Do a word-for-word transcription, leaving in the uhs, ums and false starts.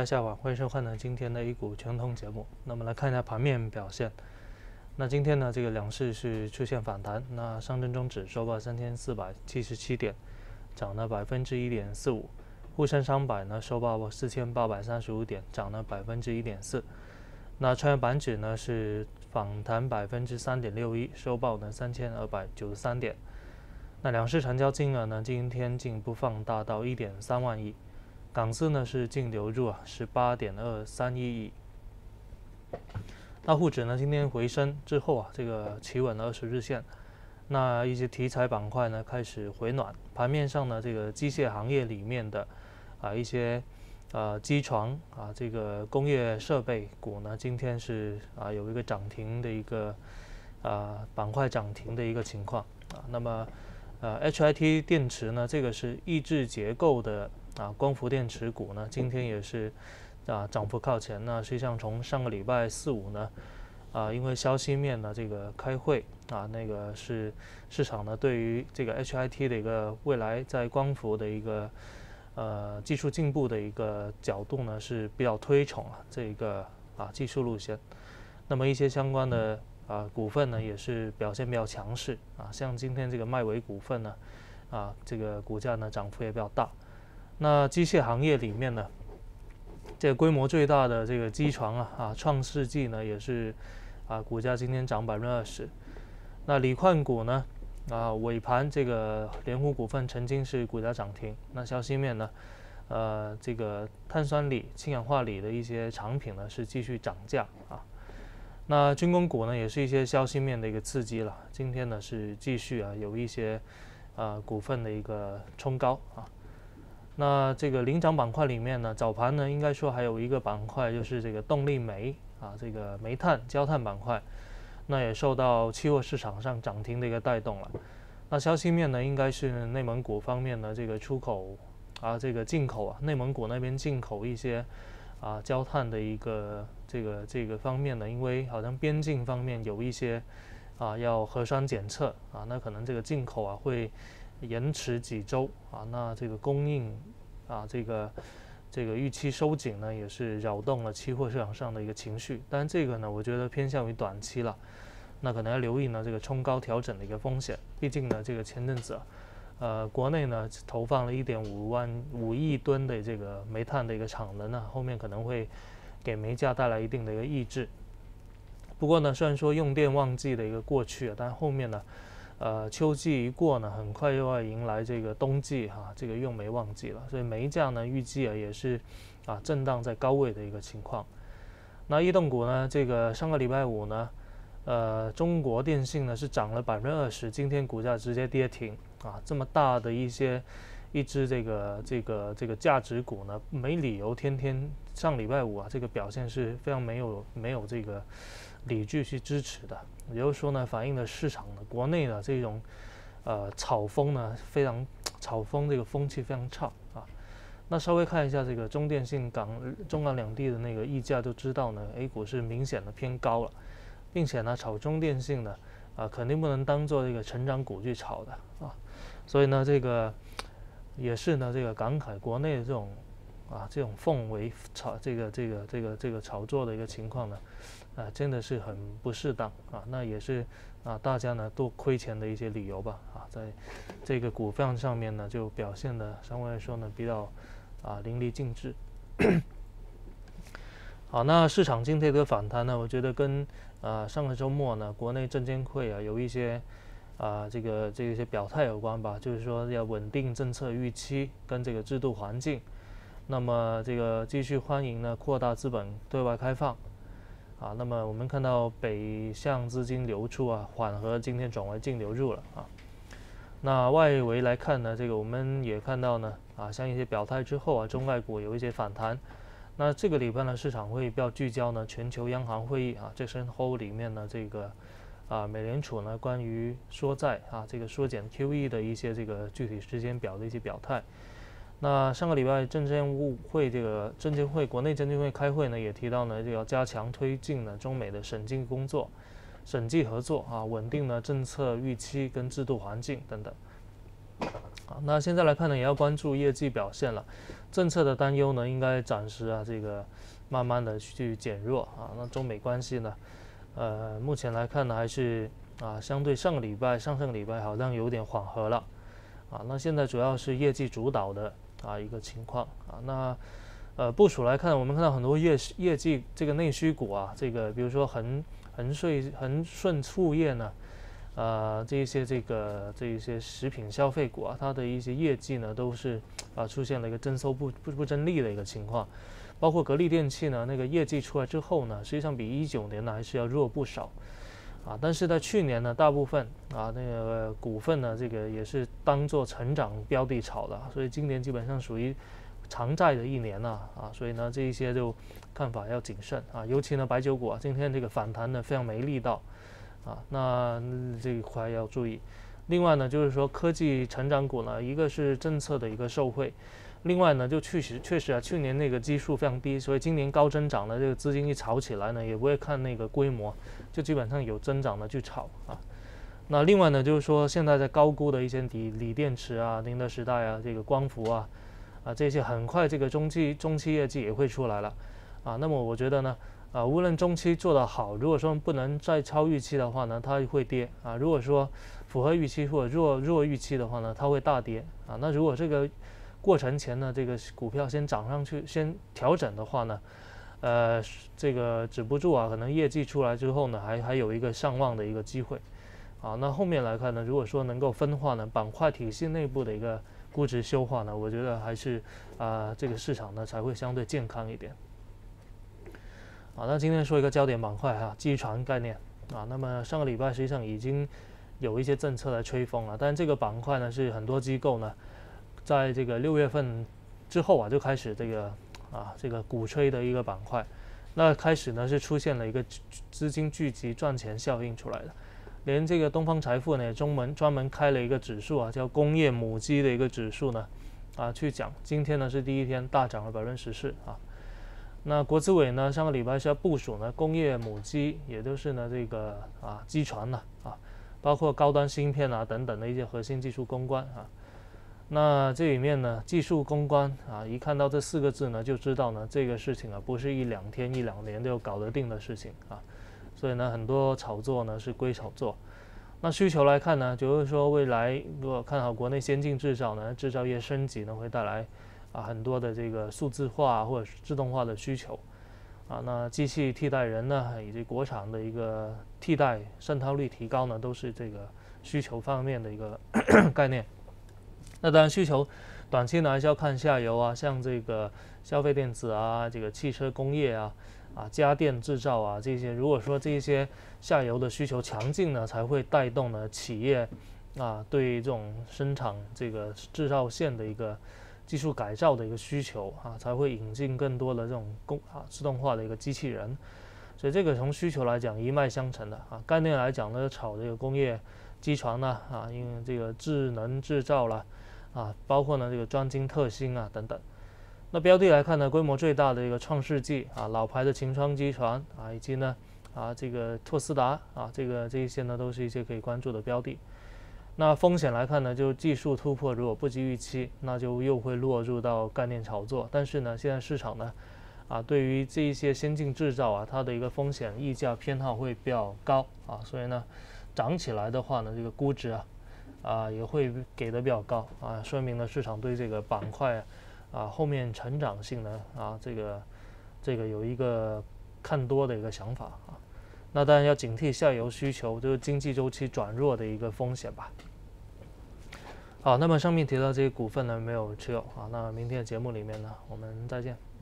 家下午，欢迎收看呢今天的 A 股全通节目。那么来看一下盘面表现。那今天呢，这个两市是出现反弹。那上证综指收报三千四百七十七点，涨了百分之一点四五。沪深三百呢收报四千八百三十五点，涨了百分之一点四。那创业板指呢是反弹百分之三点六一，收报呢三千二百九十三点。那两市成交金额呢今天进一步放大到一点三万亿。港资呢是净流入啊十八点二三一亿。那沪指呢今天回升之后啊，这个企稳了二十日线。那一些题材板块呢开始回暖，盘面上呢这个机械行业里面的啊一些呃机床啊这个工业设备股呢今天是啊有一个涨停的一个啊板块涨停的一个情况啊。那么呃 H I T 电池呢这个是抑制结构的。啊，光伏电池股呢，今天也是啊涨幅靠前。那实际上从上个礼拜四五呢，啊因为消息面呢这个开会啊，那个是市场呢对于这个 H I T 的一个未来在光伏的一个呃技术进步的一个角度呢是比较推崇啊这个啊技术路线。那么一些相关的啊股份呢也是表现比较强势啊，像今天这个迈维股份呢啊这个股价呢涨幅也比较大。那机械行业里面呢，这个规模最大的这个机床啊啊，创世纪呢也是啊，股价今天涨百分之二十。那锂矿股呢啊，尾盘这个联湖股份曾经是股价涨停。那消息面呢，呃，这个碳酸锂、氢氧化锂的一些产品呢是继续涨价啊。那军工股呢也是一些消息面的一个刺激了，今天呢是继续啊有一些啊股份的一个冲高啊。那这个领涨板块里面呢，早盘呢应该说还有一个板块就是这个动力煤啊，这个煤炭、焦炭板块，那也受到期货市场上涨停的一个带动了。那消息面呢，应该是内蒙古方面的这个出口啊，这个进口啊，内蒙古那边进口一些啊焦炭的一个这个这个方面呢，因为好像边境方面有一些啊要核酸检测啊，那可能这个进口啊会延迟几周啊，那这个供应啊，这个这个预期收紧呢，也是扰动了期货市场上的一个情绪。当然，这个呢，我觉得偏向于短期了，那可能要留意呢这个冲高调整的一个风险。毕竟呢，这个前阵子啊，呃，国内呢投放了一点五万五亿吨的这个煤炭的一个产能啊，后面可能会给煤价带来一定的一个抑制。不过呢，虽然说用电旺季的一个过去啊，但后面呢。呃，秋季一过呢，很快又要迎来这个冬季哈、啊，这个用煤旺季了，所以煤价呢预计啊也是啊震荡在高位的一个情况。那异动股呢，这个上个礼拜五呢，呃，中国电信呢是涨了百分之二十，今天股价直接跌停啊，这么大的一些一只这个这个这个价值股呢，没理由天天上礼拜五啊这个表现是非常没有没有这个理据去支持的。也就是说呢，反映了市场的国内的这种呃炒风呢，非常炒风这个风气非常差啊。那稍微看一下这个中电信港中港两地的那个溢价，就知道呢 ，A 股是明显的偏高了，并且呢，炒中电信呢，啊，肯定不能当做这个成长股去炒的啊。所以呢，这个也是呢，这个感慨国内的这种啊这种氛围炒这个这个这个这个炒作的一个情况呢。啊，真的是很不适当啊，那也是啊，大家呢都亏钱的一些理由吧啊，在这个股份上面呢，就表现的相对来说呢比较啊淋漓尽致。好，那市场今天的反弹呢，我觉得跟啊上个周末呢，国内证监会啊有一些啊这个这一些表态有关吧，就是说要稳定政策预期跟这个制度环境，那么这个继续欢迎呢扩大资本对外开放。啊，那么我们看到北向资金流出啊，缓和今天转为净流入了啊。那外围来看呢，这个我们也看到呢，啊，像一些表态之后啊，中概股有一些反弹。那这个礼拜呢，市场会比较聚焦呢，全球央行会议啊，这身后里面呢，这个啊，美联储呢关于缩债啊，这个缩减 Q E 的一些这个具体时间表的一些表态。那上个礼拜证监会这个证监会国内证监会开会呢，也提到呢，就要加强推进呢中美的审计工作、审计合作啊，稳定呢政策预期跟制度环境等等。 啊，那现在来看呢，也要关注业绩表现了。政策的担忧呢，应该暂时啊这个慢慢的去减弱啊。那中美关系呢，呃，目前来看呢，还是啊相对上个礼拜、上上个礼拜好像有点缓和了啊。那现在主要是业绩主导的啊一个情况啊。那呃部署来看，我们看到很多业业绩这个内需股啊，这个比如说恒恒顺恒顺醋业呢。呃，这一些这个这一些食品消费股啊，它的一些业绩呢，都是啊出现了一个增收不不不增利的一个情况，包括格力电器呢，那个业绩出来之后呢，实际上比一九年呢还是要弱不少，啊，但是在去年呢，大部分啊那个股份呢，这个也是当做成长标的炒的，所以今年基本上属于偿债的一年了啊，所以呢这一些就看法要谨慎啊，尤其呢白酒股啊，今天这个反弹呢非常没力道。啊，那这一块要注意。另外呢，就是说科技成长股呢，一个是政策的一个受惠，另外呢，就确实确实啊，去年那个基数非常低，所以今年高增长的这个资金一炒起来呢，也不会看那个规模，就基本上有增长的去炒啊。那另外呢，就是说现在在高估的一些锂锂电池啊、宁德时代啊、这个光伏啊啊这些，很快这个中期中期业绩也会出来了啊。那么我觉得呢。啊，无论中期做得好，如果说不能再超预期的话呢，它会跌啊；如果说符合预期或者弱弱预期的话呢，它会大跌啊。那如果这个过程前呢，这个股票先涨上去，先调整的话呢，呃，这个止不住啊，可能业绩出来之后呢，还还有一个上望的一个机会啊。那后面来看呢，如果说能够分化呢，板块体系内部的一个估值修化呢，我觉得还是啊，这个市场呢才会相对健康一点。啊，那今天说一个焦点板块哈，机船概念啊。那么上个礼拜实际上已经有一些政策来吹风了，但这个板块呢是很多机构呢，在这个六月份之后啊就开始这个啊这个鼓吹的一个板块。那开始呢是出现了一个资金聚集赚钱效应出来的，连这个东方财富呢也专门专门开了一个指数啊，叫工业母机的一个指数呢啊去讲，今天呢是第一天大涨了百分之十四啊。那国资委呢，上个礼拜是要部署呢工业母机，也就是呢这个啊机船呢啊，包括高端芯片啊等等的一些核心技术攻关啊。那这里面呢技术攻关啊，一看到这四个字呢，就知道呢这个事情啊不是一两天一两年就搞得定的事情啊。所以呢很多炒作呢是归炒作。那需求来看呢，就是说未来如果看好国内先进制造呢，制造业升级呢会带来。啊，很多的这个数字化或者自动化的需求，啊，那机器替代人呢，以及国产的一个替代渗透率提高呢，都是这个需求方面的一个概念。那当然，需求短期呢还是要看下游啊，像这个消费电子啊，这个汽车工业啊，啊家电制造啊这些，如果说这些下游的需求强劲呢，才会带动呢企业啊对这种生产这个制造线的一个。技术改造的一个需求啊，才会引进更多的这种工啊自动化的一个机器人，所以这个从需求来讲一脉相承的啊。概念来讲呢，炒这个工业机床呢啊，因为这个智能制造啦啊，包括呢这个专精特新啊等等。那标的来看呢，规模最大的一个创世纪啊，老牌的秦川机船啊，以及呢啊这个拓斯达啊，这个这一些呢都是一些可以关注的标的。那风险来看呢，就技术突破如果不及预期，那就又会落入到概念炒作。但是呢，现在市场呢，啊，对于这一些先进制造啊，它的一个风险溢价偏好会比较高啊，所以呢，涨起来的话呢，这个估值啊，啊也会给的比较高啊，说明了市场对这个板块啊后面成长性呢啊这个这个有一个看多的一个想法啊。那当然要警惕下游需求，就是经济周期转弱的一个风险吧。好，那么上面提到这些股份呢没有持有啊，那明天的节目里面呢，我们再见。